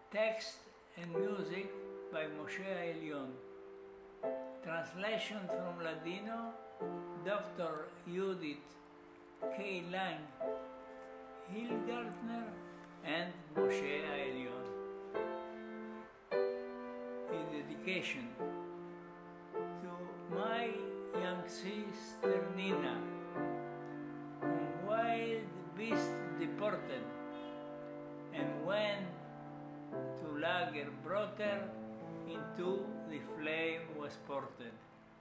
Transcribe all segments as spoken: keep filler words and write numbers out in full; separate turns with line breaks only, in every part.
Text and music by Moshe Elion. Translation from Ladino, Doctor Judith K. Lang, Hilgartner, and Moshe Elion. In dedication to my young sister Nina, whom wild beast deported, and when to lager brought her, into the flame was ported.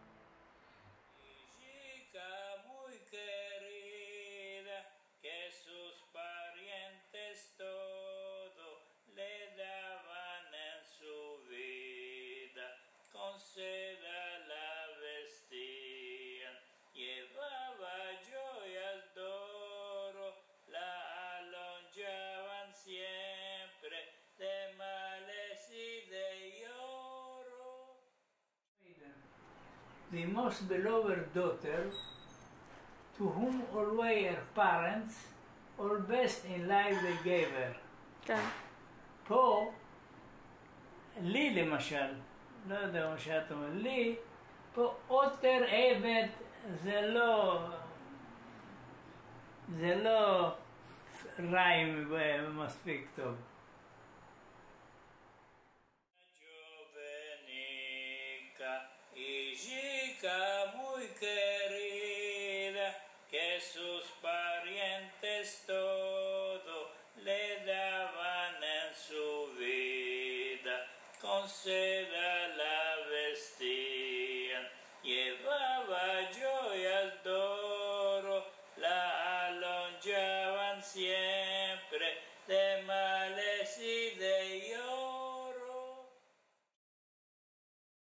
Chica muy querida, que sus parientes todo le daban en su vida, con seda la vestían, llevaba joyas de oro, la alonjaban siempre de males y de lloro. The most beloved daughter, to whom always her parents, all best in life they gave her.
כן.
פה, לי למשל, לא יודע מה שאת אומרת, לי, פה עוטר עבד זה לא, זה לא ריים מספיק טוב. Y chica muy querida, que sus parientes todo le daban en su vida, con seda la vestían, llevaba joyas de oro, la alonjaban siempre de mar.